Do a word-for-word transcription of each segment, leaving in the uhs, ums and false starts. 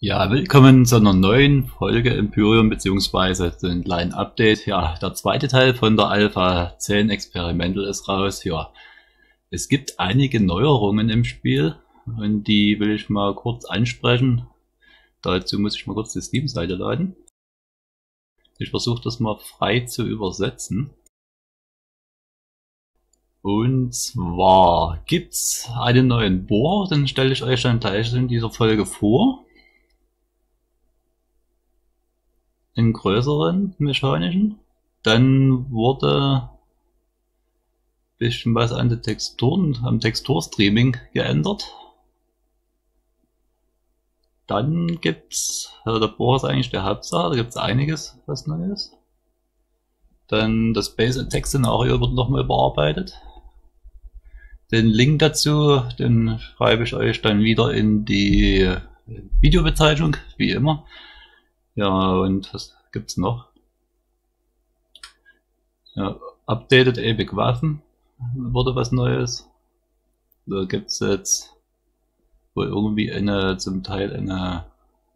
Ja, willkommen zu einer neuen Folge Empyrion beziehungsweise zu einem kleinen Update. Ja, der zweite Teil von der Alpha zehn Experimental ist raus. Ja, es gibt einige Neuerungen im Spiel und die will ich mal kurz ansprechen. Dazu muss ich mal kurz die Steam-Seite laden. Ich versuche das mal frei zu übersetzen. Und zwar gibt's einen neuen Bohrer, den stelle ich euch dann gleich in dieser Folge vor. Den größeren mechanischen. Dann wurde ein bisschen was an den Texturen, am Texturstreaming geändert. Dann gibt's, also der Bohrer ist eigentlich der Hauptsache, da gibt's einiges was Neues. Dann das Base Attack Szenario wird nochmal überarbeitet. Den Link dazu, den schreibe ich euch dann wieder in die Videobezeichnung, wie immer. Ja, und was gibt's noch? Ja, Updated Epic Waffen wurde was Neues. Da gibt's jetzt wohl irgendwie eine, zum Teil eine,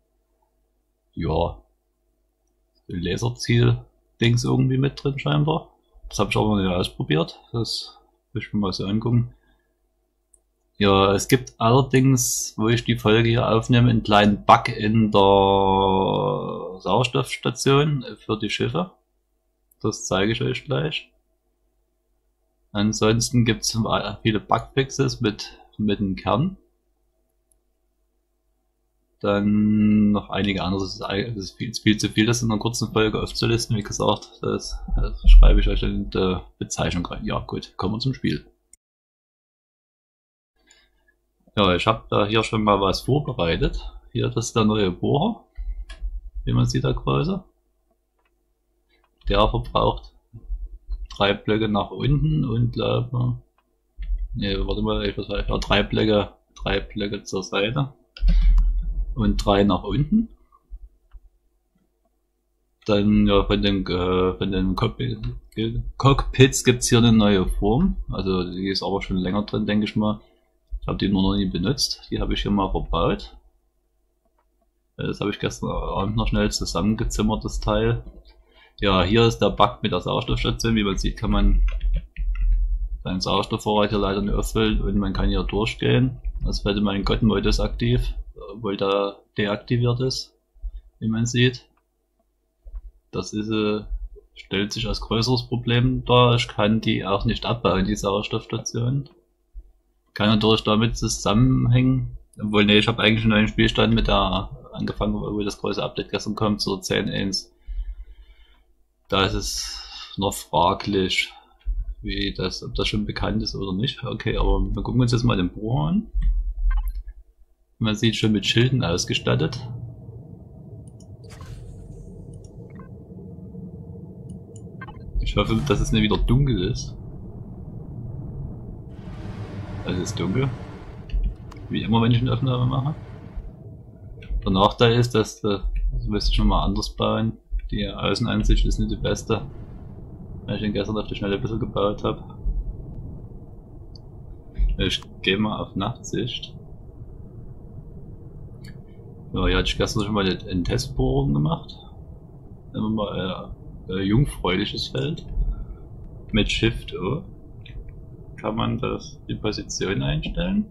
ja, Laserziel-Dings irgendwie mit drin scheinbar. Das habe ich aber noch nicht ausprobiert. Das will ich mir mal so angucken. Ja, es gibt allerdings, wo ich die Folge hier aufnehme, einen kleinen Bug in der Sauerstoffstation für die Schiffe. Das zeige ich euch gleich. Ansonsten gibt es viele Bugfixes mit, mit dem Kern. Dann noch einige andere. Das ist, das ist viel, viel zu viel, das in einer kurzen Folge aufzulisten. Wie gesagt, das, das schreibe ich euch in der Bezeichnung rein. Ja gut, kommen wir zum Spiel. Ja, ich habe da hier schon mal was vorbereitet. Hier, das ist der neue Bohrer. Wie man sieht, der Größe. Der verbraucht drei Blöcke nach unten und glaube, ne, warte mal, ich weiß nicht, ja, drei Blöcke, drei Blöcke zur Seite und drei nach unten. Dann ja, von den, äh, von den Cockpits gibt es hier eine neue Form. Also die ist aber schon länger drin, denke ich mal. Ich habe die nur noch nie benutzt. Die habe ich hier mal verbaut. Das habe ich gestern Abend noch schnell zusammengezimmert, das Teil. Ja, hier ist der Bug mit der Sauerstoffstation. Wie man sieht, kann man seinen Sauerstoffvorrat hier leider nicht auffüllen und man kann hier durchgehen. Also hätte mein God-Modus aktiv, obwohl der deaktiviert ist, wie man sieht. Das ist, äh, stellt sich als größeres Problem dar. Ich kann die auch nicht abbauen, die Sauerstoffstation. Kann natürlich damit zusammenhängen, obwohl, ne, ich habe eigentlich einen neuen Spielstand mit der angefangen, wo das große Update gestern kommt, zur zehn Punkt eins. Da ist es noch fraglich, wie das, ob das schon bekannt ist oder nicht. Okay, aber wir gucken uns jetzt mal den Bohrer an. Man sieht schon mit Schilden ausgestattet. Ich hoffe, dass es nicht wieder dunkel ist. Es ist dunkel. Wie immer, wenn ich eine Aufnahme mache. Der Nachteil ist, dass äh, das müsste ich schon mal anders bauen. Die Außenansicht ist nicht die beste, weil ich den gestern auf die Schnelle ein bisschen gebaut habe. Ich gehe mal auf Nachtsicht. Ja, hier hatte ich gestern schon mal eine Testbohrung gemacht. Nehmen wir mal ein äh, jungfräuliches Feld. Mit Shift O kann man das, die Position einstellen.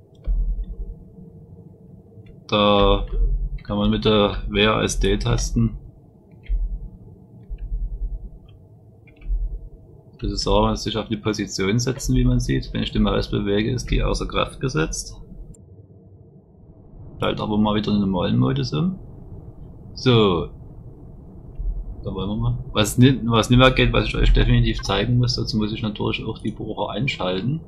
Da kann man mit der W A S D-Tasten das ist auch, sich auf die Position setzen, wie man sieht. Wenn ich die Maus bewege, ist die außer Kraft gesetzt. Schalt aber mal wieder in den normalen Modus um. So. Da wollen wir mal. Was nicht, was nicht mehr geht, was ich euch definitiv zeigen muss, dazu muss ich natürlich auch die Bohrer einschalten.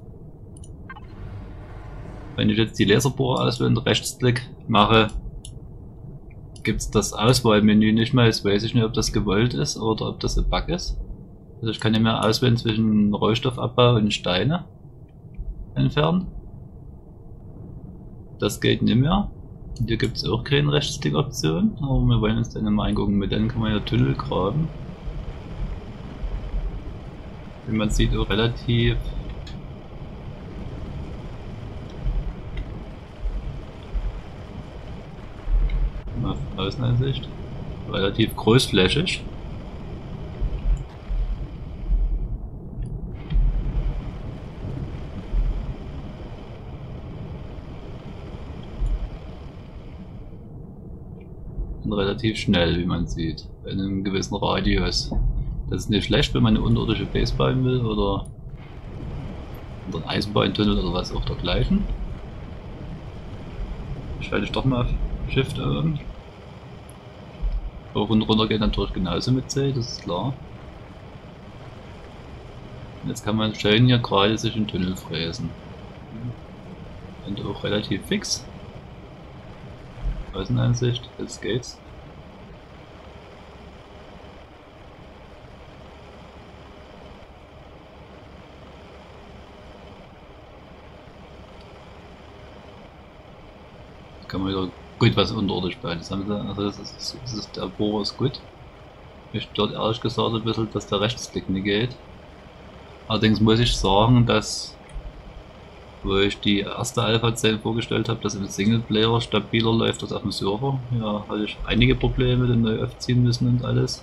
Wenn ich jetzt die Laserbohrer auswähle und Rechtsklick mache, gibt es das Auswahlmenü nicht mehr. Jetzt weiß ich nicht, ob das gewollt ist oder ob das ein Bug ist. Also ich kann nicht mehr auswählen zwischen Rohstoffabbau und Steine entfernen. Das geht nicht mehr. Und hier gibt es auch keine Rechtsklick-Option, aber wir wollen uns dann mal angucken. Mit denen kann man ja Tunnel graben. Wie man sieht, auch relativ auf Außenansicht. Relativ großflächig. Und relativ schnell, wie man sieht, in einem gewissen Radius. Das ist nicht schlecht, wenn man eine unterirdische Base bauen will oder einen Eisenbahntunnel oder was auch dergleichen. Schalte ich doch mal auf Shift um. Hoch und runter geht natürlich genauso mit C, das ist klar. Und jetzt kann man schön hier gerade sich einen Tunnel fräsen. Und auch relativ fix. Außenansicht, jetzt geht's. Kann man wieder gut was unterirdisch bauen. Das, haben sie, also das, ist, das ist, der Bohrer ist gut. Mich stört ehrlich gesagt ein bisschen, dass der Rechtsklick nicht geht. Allerdings muss ich sagen, dass, wo ich die erste Alpha zehn vorgestellt habe, dass im Singleplayer stabiler läuft als auf dem Server. Ja, hatte ich einige Probleme, den neu aufziehen müssen und alles.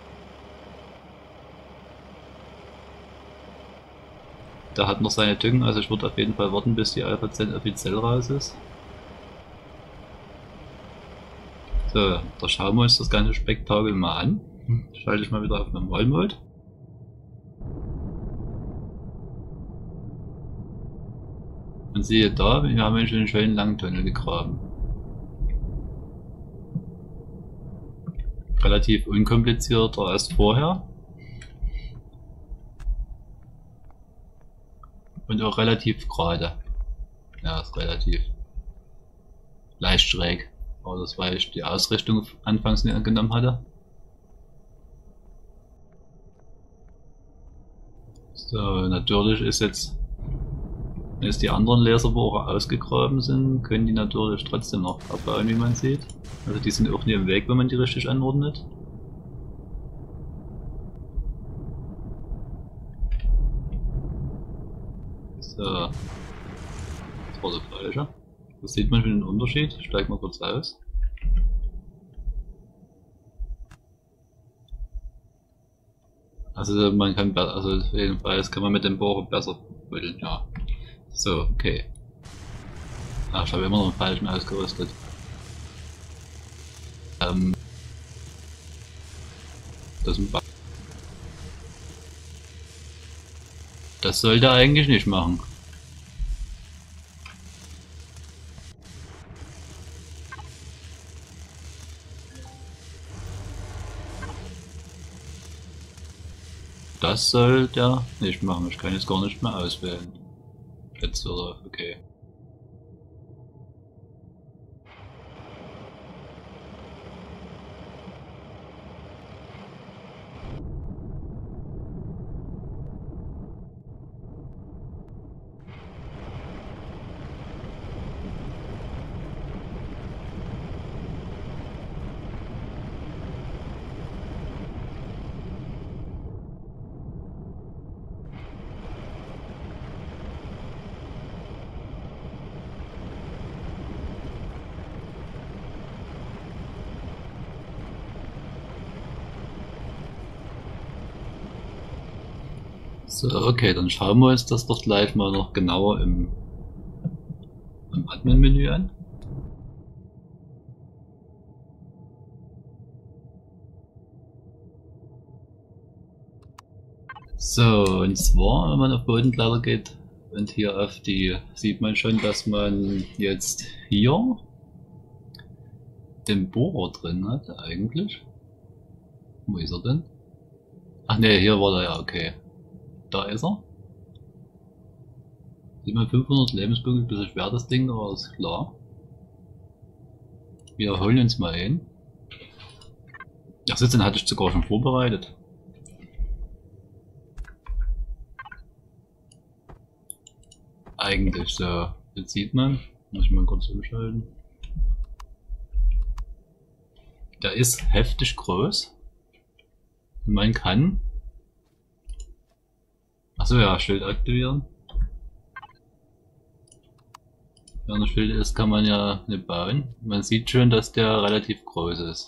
Der hat noch seine Tücken, also ich würde auf jeden Fall warten, bis die Alpha zehn offiziell raus ist. So, da schauen wir uns das ganze Spektakel mal an. Schalte ich mal wieder auf Normal-Mode. Und siehe da, wir haben schon einen schönen langen Tunnel gegraben. Relativ unkomplizierter als vorher. Und auch relativ gerade. Ja, ist relativ leicht schräg. Aber das, weil ich die Ausrichtung anfangs nicht angenommen hatte. So, natürlich ist jetzt, wenn jetzt die anderen Laserbohrer ausgegraben sind, können die natürlich trotzdem noch abbauen, wie man sieht. Also die sind auch nie im Weg, wenn man die richtig anordnet. So. Das war der falsche. Das sieht man schon den Unterschied. Ich steige mal kurz aus. Also man kann, also jedenfalls kann man mit dem Bohrer besser buddeln, ja. So, okay. Ah, ich habe immer noch einen falschen ausgerüstet. Ähm. Das ist ein Bug. Das sollte er eigentlich nicht machen. Das soll der nicht machen. Ich kann jetzt gar nicht mehr auswählen. Jetzt oder okay. So, okay, dann schauen wir uns das doch gleich mal noch genauer im, im Admin-Menü an. So, und zwar, wenn man auf Bodenkleider geht und hier auf die, sieht man schon, dass man jetzt hier den Bohrer drin hat, eigentlich. Wo ist er denn? Ach ne, hier war er ja, okay. Da ist er. Sieht man fünfhundert Lebenspunkte, ein bisschen schwer das Ding, aber ist klar. Wir holen uns mal hin. Ach so, den hatte ich sogar schon vorbereitet. Eigentlich so. Jetzt sieht man, muss ich mal kurz umschalten. Der ist heftig groß. Man kann. Achso, ja, Schild aktivieren. Wenn ein Schild ist, kann man ja nicht bauen. Man sieht schon, dass der relativ groß ist.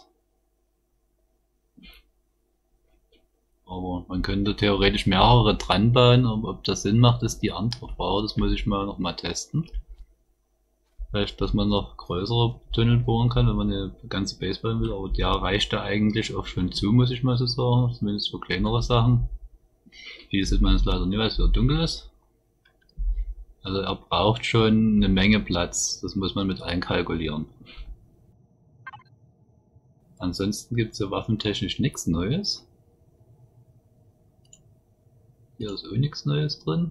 Aber man könnte theoretisch mehrere dran bauen, aber ob das Sinn macht, ist die andere Frage. Das muss ich mal noch mal testen. Vielleicht, dass man noch größere Tunnel bohren kann, wenn man eine ganze Base bauen will, aber der reicht da eigentlich auch schon zu, muss ich mal so sagen. Zumindest für kleinere Sachen. Hier sieht man es leider nicht, weil es wieder dunkel ist. Also er braucht schon eine Menge Platz, das muss man mit einkalkulieren. Ansonsten gibt es ja waffentechnisch nichts Neues. Hier ist auch nichts Neues drin.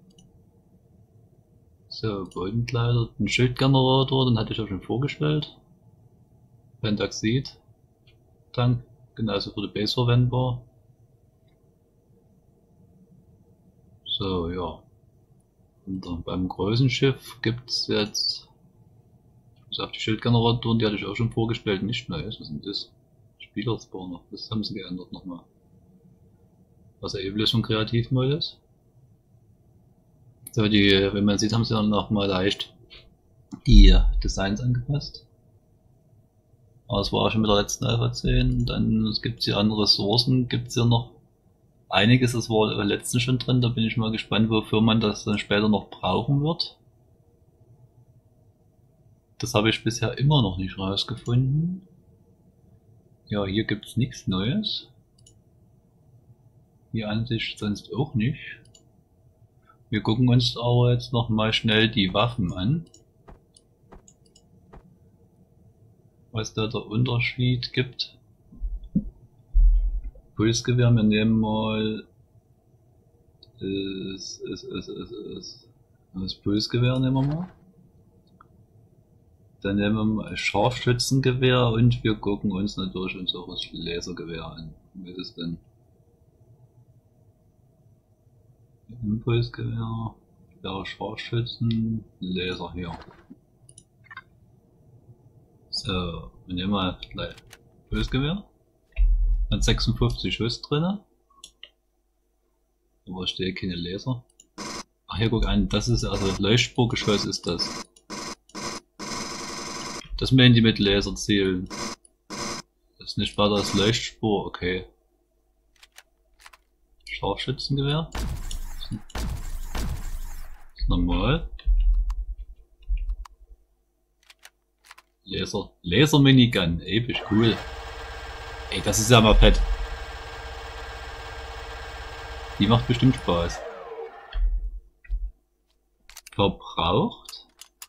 So, Bodenkleider, ein Schildgenerator, den hatte ich ja schon vorgestellt. Pentaxid, Tank, genauso für die Base verwendbar. So, ja. Und dann beim großen Schiff gibt es jetzt, bis auf die Schildgeneratoren, die hatte ich auch schon vorgestellt, nicht Neues. Was sind das? Spielerspawner, das haben sie geändert nochmal. Was ja ebenfalls schon Kreativmode ist. So, die, wenn man sieht, haben sie dann nochmal leicht die Designs angepasst. Aber es war auch schon mit der letzten Alpha zehn. Dann gibt es hier andere Ressourcen, gibt es hier noch einiges, das war im letzten schon drin, da bin ich mal gespannt, wofür man das dann später noch brauchen wird. Das habe ich bisher immer noch nicht rausgefunden. Ja, hier gibt es nichts Neues. Hier an sich sonst auch nicht. Wir gucken uns aber jetzt noch mal schnell die Waffen an. Was da der Unterschied gibt. Pulsgewehr, wir nehmen mal das, das, das, das, das Pulsgewehr nehmen wir mal. Dann nehmen wir mal Scharfschützengewehr und wir gucken uns natürlich unser Lasergewehr an. Wie ist es denn? Impulsgewehr, schwere Scharfschützen, Laser hier. So, wir nehmen mal gleich Impulsgewehr. Hat sechsundfünfzig Schuss drin. Aber steht keine Laser. Ach hier guck an, das ist also Leuchtspurgeschoss ist das. Das meinen die mit Laser zielen. Das ist nicht weiter als Leuchtspur, okay. Scharfschützengewehr. Das ist normal. Laser. Laser Minigun, episch cool. Ey, das ist ja mal fett. Die macht bestimmt Spaß. Verbraucht.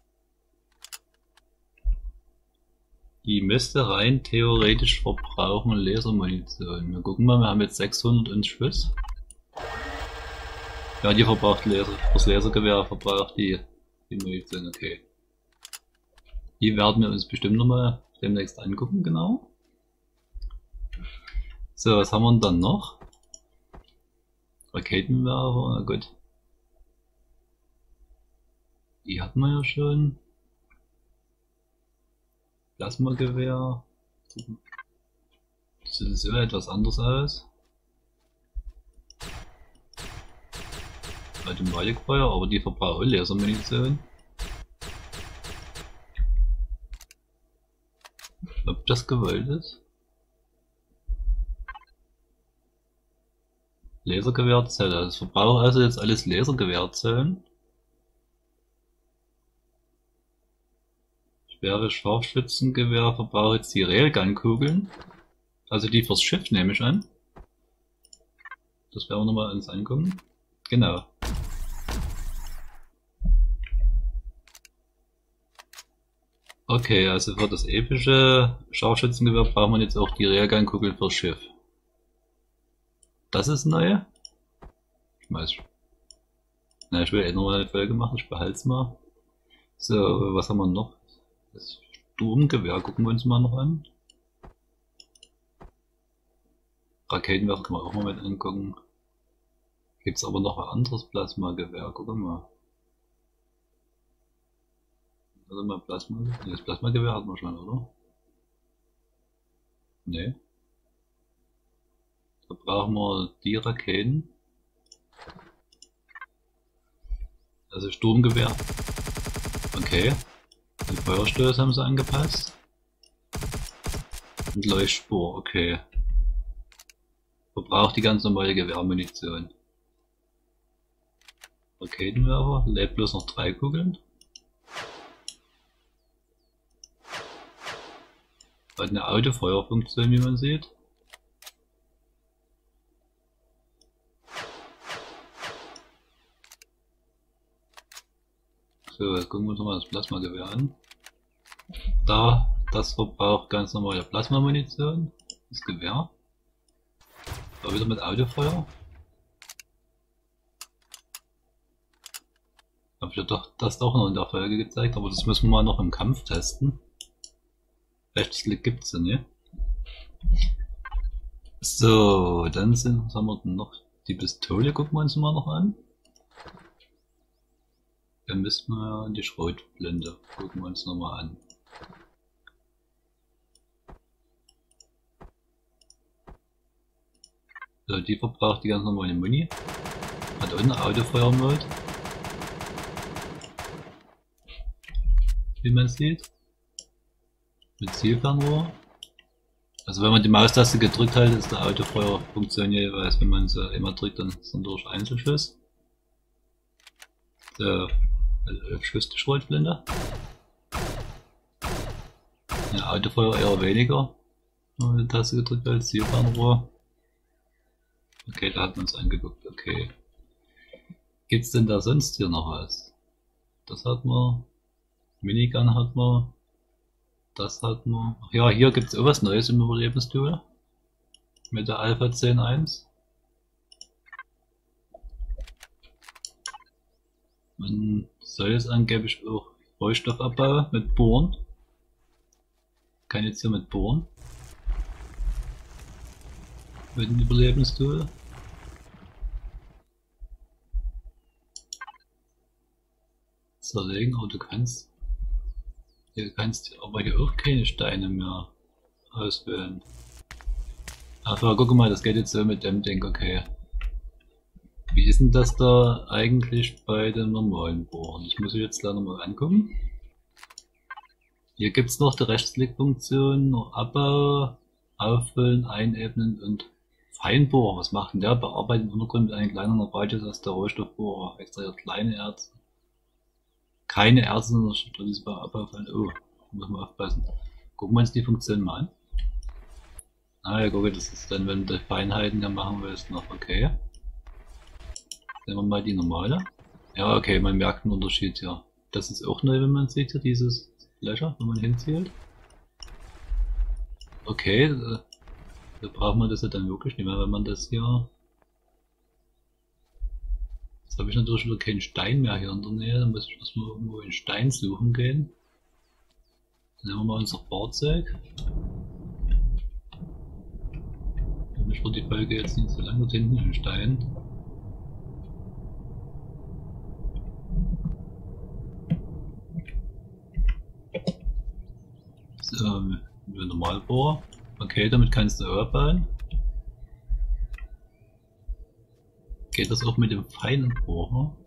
Die müsste rein theoretisch verbrauchen Lasermunition. Wir gucken mal, wir haben jetzt sechshundert ins Schuss. Ja, die verbraucht Laser. Das Lasergewehr verbraucht die, die Munition, okay. Die werden wir uns bestimmt nochmal demnächst angucken, genau. So, was haben wir denn dann noch? Raketenwerfer, na gut. Die hatten wir ja schon. Plasmagewehr. Das sieht so etwas anders aus. Automatic Feuer, aber die verbrauchen Lasermunition. Ob das gewollt ist? Lasergewehrzelle. Das verbraucht also jetzt alles Lasergewehrzellen. Schwere Scharfschützengewehr verbraucht jetzt die Railgun-Kugeln. Also die fürs Schiff nehme ich an. Das werden wir nochmal uns angucken. Genau. Okay, also für das epische Scharfschützengewehr braucht man jetzt auch die Railgun-Kugeln fürs Schiff. Das ist neu. Ich weiß. Na, ich will eh nochmal eine Folge machen, ich behalte es mal. So, was haben wir noch? Das Sturmgewehr gucken wir uns mal noch an. Raketenwerfer können wir auch mal mit angucken. Gibt es aber noch ein anderes Plasmagewehr, gucken wir mal. Also mal Plasma. Das Plasmagewehr hatten wir schon, oder? Ne. Da brauchen wir die Raketen. Also Sturmgewehr. Okay. Die Feuerstöße haben sie angepasst. Und Leuchtspur, okay. Verbraucht die ganz normale Gewehrmunition. Raketenwerfer, lädt bloß noch drei Kugeln. Hat eine Autofeuerfunktion, wie man sieht. So, jetzt gucken wir uns nochmal das Plasmagewehr an. Da, das verbraucht ganz normale Plasmamunition. Das Gewehr. Da wieder mit Autofeuer. Habe ich ja doch das doch noch in der Folge gezeigt, aber das müssen wir mal noch im Kampf testen. Rechtsklick gibt's ja nicht. So, dann sind, was haben wir denn noch? Die Pistole gucken wir uns mal noch an. Dann müssen wir die Schrotblende gucken wir uns nochmal an. So, die verbraucht die ganz normale Muni. Hat auch eine Autofeuermode. Wie man sieht. Mit Zielfernrohr. Also wenn man die Maustaste gedrückt hält, ist der Autofeuer funktioniert jeweils, wenn man sie immer drückt, dann ist dann durch Einzelschuss. So, elf Schuss die Schrotflinte. Ja, Autofeuer eher weniger, wenn man die Taste gedrückt hält, Zielfernrohr. Okay, da hat man es angeguckt, okay. Gibt's denn da sonst hier noch was? Das hat man, Minigun hat man, das hat man. Ach ja, hier gibt's auch was Neues im Überlebenstool. Mit der Alpha zehn Punkt eins. Man soll jetzt angeblich auch Rohstoffabbau mit Bohren. Kann jetzt hier mit Bohren. Mit dem Überlebenstool. Zerlegen, aber du kannst. Du kannst aber hier auch keine Steine mehr auswählen. Aber guck mal, das geht jetzt so mit dem Ding, okay. Wie ist denn das da eigentlich bei den normalen Bohren? Das muss ich jetzt leider mal angucken. Hier gibt es noch die Rechtsklickfunktion, noch Abbau, Auffüllen, Einebnen und Feinbohrer. Was macht denn der? Bearbeitet im Untergrund mit einem kleineren Radius als der Rohstoffbohrer. Extrahiert kleine Erze. Keine Erze, sondern das bei Abbau von. Oh, muss man aufpassen. Gucken wir uns die Funktion mal an. Ah ja, guck, das ist dann, wenn du die Feinheiten da machen willst, noch okay. Nehmen wir mal die normale. Ja, okay, man merkt einen Unterschied hier. Das ist auch neu, wenn man sieht hier dieses Löcher, wenn man hinzielt. Okay, da, da braucht man das ja dann wirklich nicht mehr, wenn man das hier. Jetzt habe ich natürlich wieder keinen Stein mehr hier in der Nähe, dann muss ich erstmal irgendwo einen Stein suchen gehen. Dann nehmen wir mal unser Fahrzeug. Für mich wird die Folge jetzt nicht so lange, dort hinten ein Stein. So, mit Normalbohrer. Okay, damit kannst du auch bauen. Geht das auch mit dem feinen Bohrer?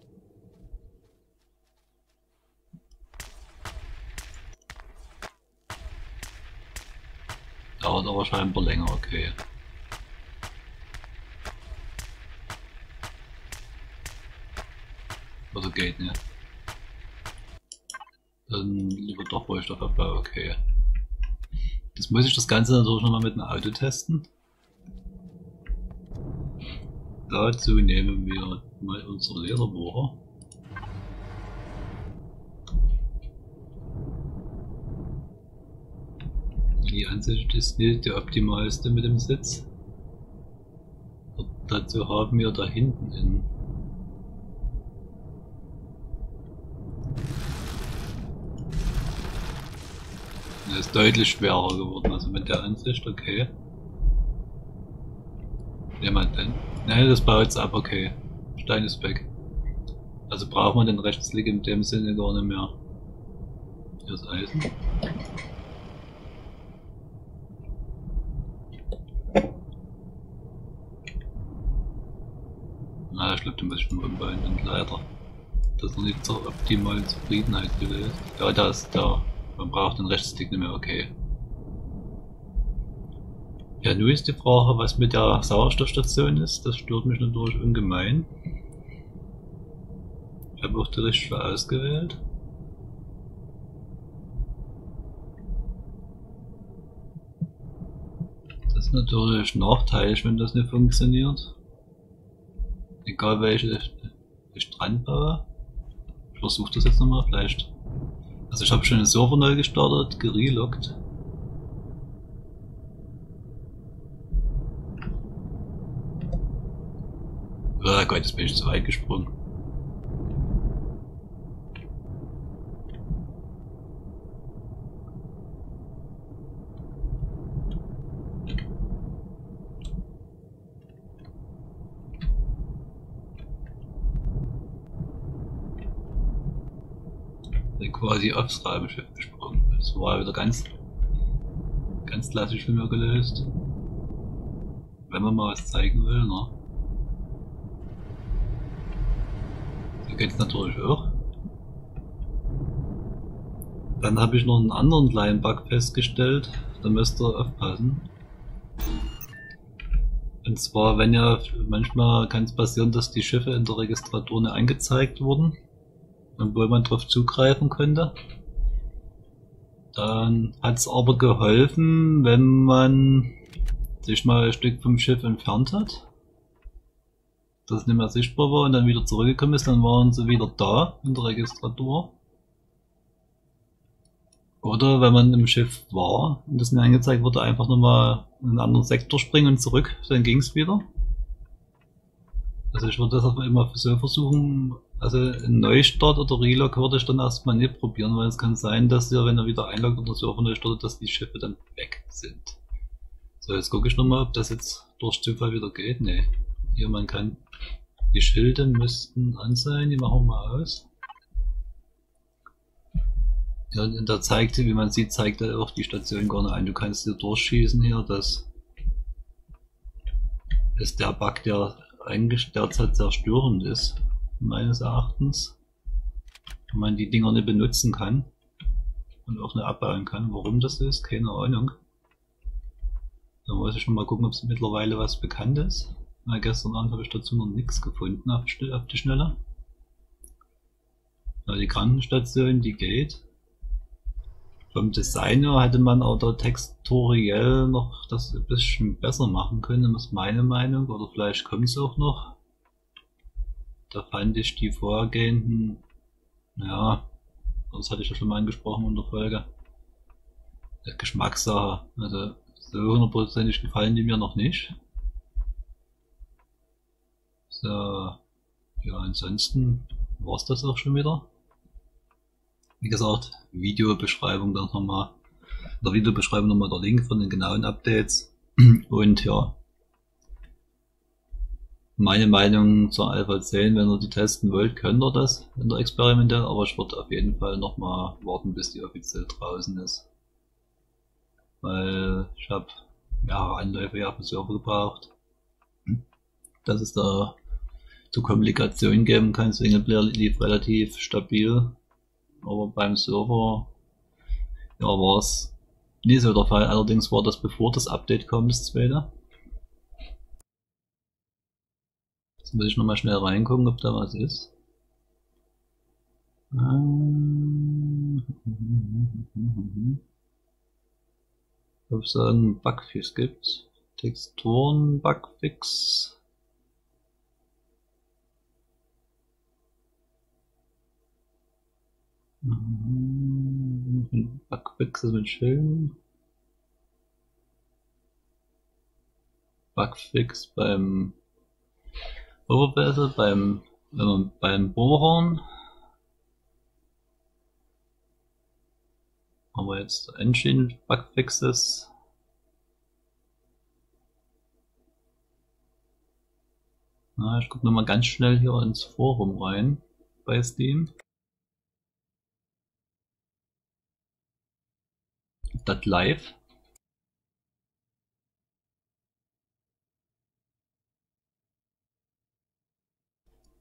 Dauert aber scheinbar länger, okay. Also geht nicht. Dann lieber doch Rohstoffabbau, okay. Jetzt muss ich das Ganze natürlich nochmal mit einem Auto testen. Dazu nehmen wir mal unsere Lederbohrer. Die Ansicht ist nicht die optimalste mit dem Sitz. Und dazu haben wir da hinten in Das ist deutlich schwerer geworden, also mit der Ansicht, okay. Jemand denn? Ne, das baut jetzt ab, okay. Stein ist weg. Also braucht man den Rechtsklick in dem Sinne gar nicht mehr. Hier ist Eisen. Na, ich glaube, den muss ich schon umbauen, den Leiter. das noch nicht zur optimalen Zufriedenheit gewählt. Ja, da ist da. Man braucht den Rechtstick nicht mehr, okay. Ja, nun ist die Frage, was mit der Sauerstoffstation ist. Das stört mich natürlich ungemein. Ich habe auch die richtige ausgewählt. Das ist natürlich nachteilig, wenn das nicht funktioniert. Egal welche ich dran baue. Ich versuche das jetzt nochmal, vielleicht. Also ich habe schon den Server neu gestartet, gereloggt. Oh Gott, jetzt bin ich zu weit gesprungen. Bin quasi aufs Raumschiff gesprungen. Das war wieder ganz, ganz klassisch für mich gelöst. Wenn man mal was zeigen will, ne? So geht's natürlich auch. Dann habe ich noch einen anderen kleinen Bug festgestellt. Da müsst ihr aufpassen. Und zwar, wenn ja manchmal kann es passieren, dass die Schiffe in der Registratur nicht angezeigt wurden, obwohl man darauf zugreifen könnte. Dann hat es aber geholfen, wenn man sich mal ein Stück vom Schiff entfernt hat, dass es nicht mehr sichtbar war und dann wieder zurückgekommen ist, dann waren sie wieder da in der Registratur. Oder wenn man im Schiff war und das nicht angezeigt wurde, einfach nochmal in einen anderen Sektor springen und zurück, dann ging es wieder. Also ich würde das auch immer so versuchen, also einen Neustart oder Relog würde ich dann erstmal nicht probieren, weil es kann sein, dass ihr, wenn ihr wieder einloggt oder Server neu startet, dass die Schiffe dann weg sind. So, jetzt gucke ich nochmal, ob das jetzt durch Zufall wieder geht. Ne, hier man kann, die Schilde müssten an sein, die machen wir mal aus. Ja, und da zeigt sie, wie man sieht, zeigt er auch die Station gar nicht ein. Du kannst hier durchschießen hier, das ist der Bug, der eigentlich derzeit sehr störend ist, meines Erachtens. Wenn man die Dinger nicht benutzen kann und auch nicht abbauen kann. Warum das ist, keine Ahnung. Da muss ich schon mal gucken, ob es mittlerweile was bekannt ist. Na, gestern Abend habe ich dazu noch nichts gefunden auf die Schnelle. Ja, die Krankenstation, die geht. Vom Design her hätte man auch da textoriell noch das ein bisschen besser machen können, das ist meine Meinung, oder vielleicht kommt es auch noch. Da fand ich die vorgehenden, ja, das hatte ich ja schon mal angesprochen in der Folge, Geschmackssache, also so hundertprozentig gefallen die mir noch nicht. So, ja, ansonsten war es das auch schon wieder. Wie gesagt, Videobeschreibung dann nochmal, in der Videobeschreibung nochmal der Link von den genauen Updates. Und ja, meine Meinung zur Alpha zehn, wenn ihr die testen wollt, könnt ihr das in der experimentell, aber ich würde auf jeden Fall nochmal warten, bis die offiziell draußen ist. Weil ich habe mehrere Anläufe ja auf dem Server gebraucht, dass es da zu Komplikationen geben kann. Singleplayer lief relativ stabil. Aber beim Server ja, war es nie so der Fall. Allerdings war das bevor das Update kam, das zweite. Jetzt muss ich nochmal schnell reingucken, ob da was ist. Ob es da einen Bugfix gibt. Texturen, Bugfix. Bugfixes mit Schilden. Bugfix beim Overvessel, beim, wenn man beim Bohren. Aber jetzt Engine Bugfixes. Na, ich gucke nochmal ganz schnell hier ins Forum rein bei Steam. Das live.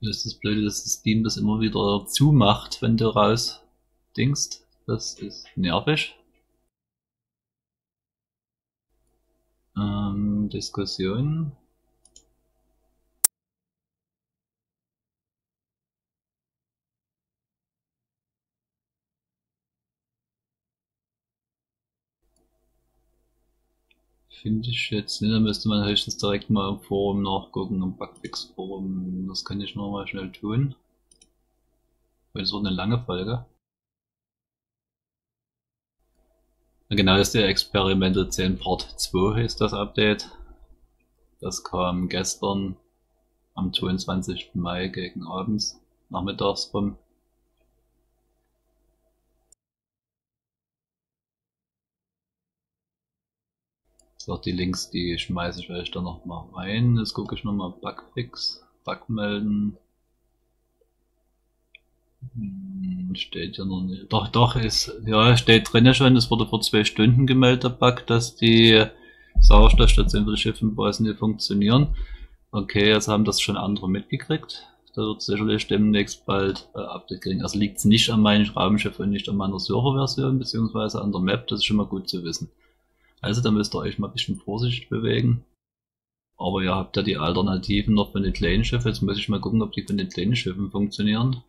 Das ist das Blöde, dass das Steam das immer wieder zumacht, wenn du raus dingst. Das ist nervig. Ähm, Diskussion. Finde ich jetzt nicht, da müsste man höchstens direkt mal im Forum nachgucken, im Bugfix-Forum. Das kann ich noch mal schnell tun. Weil das wird eine lange Folge. Genau, das ist der Experimente zehn Part zwei ist das Update. Das kam gestern am zweiundzwanzigsten Mai gegen abends, nachmittags rum. So, die Links, die schmeiße ich euch da noch mal rein. Jetzt gucke ich nochmal Bugfix, Bug melden. Hm, steht ja noch nicht. Doch, doch, ist, ja, steht drin ja schon, es wurde vor zwei Stunden gemeldet, der Bug, dass die Sauerstoffstationen für die Schiffenbasen nicht funktionieren. Okay, jetzt haben das schon andere mitgekriegt. Da wird sicherlich demnächst bald äh, Update kriegen. Also liegt es nicht an meinem Raumschiff und nicht an meiner Serverversion, beziehungsweise an der Map, das ist schon mal gut zu wissen. Also da müsst ihr euch mal ein bisschen Vorsicht bewegen. Aber ihr habt ja die Alternativen noch für die kleinen Schiffe. Jetzt muss ich mal gucken, ob die von den kleinen Schiffen funktionieren.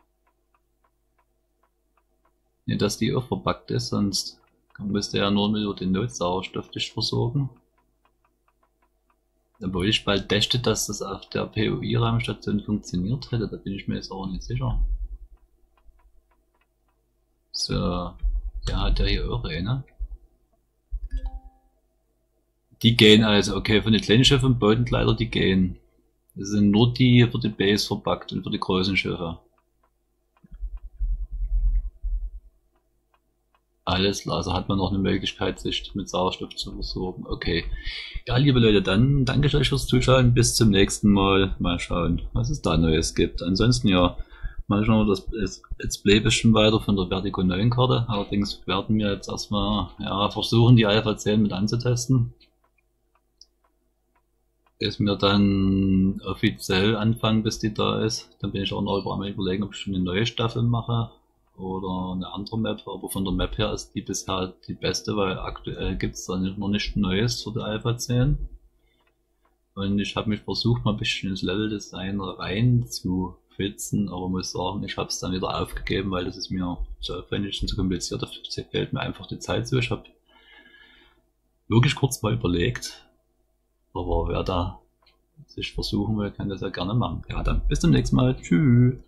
Nicht, dass die auch verpackt ist, sonst müsst ihr ja nur mit den Notsauerstoff dich versorgen. Obwohl ich bald dächte, dass das auf der P O I-Raumstation funktioniert hätte, da bin ich mir jetzt aber nicht sicher. So, der hat ja hier auch eine. Die gehen also, okay, von den kleinen Schiffen und Bodengleiter, die gehen. Das sind nur die für die Base verpackt und für die großen Schiffe. Alles klar, also hat man noch eine Möglichkeit, sich mit Sauerstoff zu versorgen. Okay. Ja, liebe Leute, dann danke ich euch fürs Zuschauen. Bis zum nächsten Mal. Mal schauen, was es da Neues gibt. Ansonsten ja, mal schauen wir das Let's Play ein bisschen weiter von der Vertigo neun Karte. Allerdings werden wir jetzt erstmal ja, versuchen, die Alpha zehn mit anzutesten. Bis wir dann offiziell anfangen, bis die da ist. Dann bin ich auch noch am überlegen, ob ich schon eine neue Staffel mache oder eine andere Map, aber von der Map her ist die bisher die beste, weil aktuell gibt es da noch nicht Neues für die Alpha zehn. Und ich habe mich versucht, mal ein bisschen ins Level-Design rein zu fitzen, aber muss sagen, ich habe es dann wieder aufgegeben, weil das ist mir zu aufwendig und zu kompliziert. Da fehlt mir einfach die Zeit zu. Ich habe wirklich kurz mal überlegt, aber wer da sich versuchen will, kann das ja gerne machen. Ja, dann bis zum nächsten Mal. Tschüss.